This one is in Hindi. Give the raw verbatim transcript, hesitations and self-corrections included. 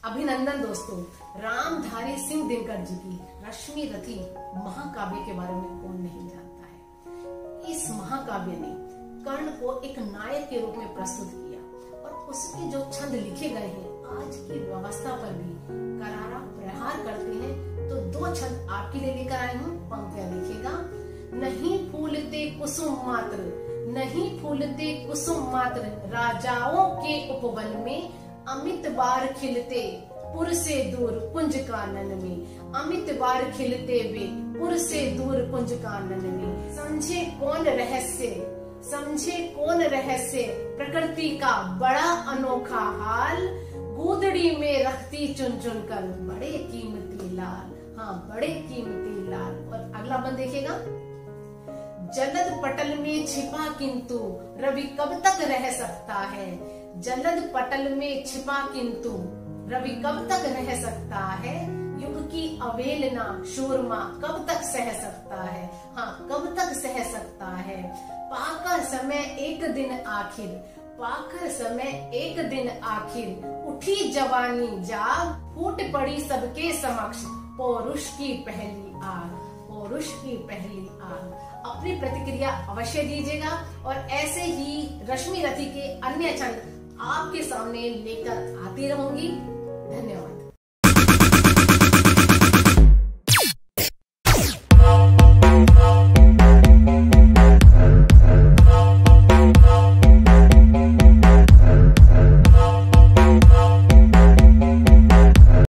अभिनंदन दोस्तों, रामधारी सिंह दिनकर जी की रश्मि रथी महाकाव्य के बारे में कौन नहीं जानता है। इस महाकाव्य ने कर्ण को एक नायक के रूप में प्रस्तुत किया और उसके जो छंद लिखे गए हैं आज की व्यवस्था पर भी करारा प्रहार करते हैं। तो दो छंद आपके लिए लेकर आई हूँ। पंक्तियां लिखेगा, नहीं फूलते कुसुम मात्र, नहीं फूलते कुसुम मात्र, राजाओं के उपवन में अमित बार खिलते पुर से दूर कुंज कानन में, अमित बार खिलते वे पुर से दूर कुंज कानन में। समझे कौन रहस्य, समझे कौन रहस्य, प्रकृति का बड़ा अनोखा हाल, गूदड़ी में रखती चुन चुन कर बड़े कीमती लाल। हाँ, बड़े कीमती लाल। और अगला बंद देखिएगा, जलद पटल में छिपा किंतु रवि कब तक रह सकता है, जलद पटल में छिपा किंतु रवि कब तक रह सकता है, युग की अवेलना शूरमा कब तक सह सकता है। हाँ, कब तक सह सकता है, पाकर समय एक दिन आखिर, पाकर समय एक दिन आखिर, उठी जवानी जाग, फूट पड़ी सबके समक्ष पौरुष की पहली आग, पौरुष की पहली आग। अपनी प्रतिक्रिया अवश्य दीजिएगा और ऐसे ही रश्मि रथी के अन्य छंद आपके सामने लेकर आती रहूंगी। धन्यवाद।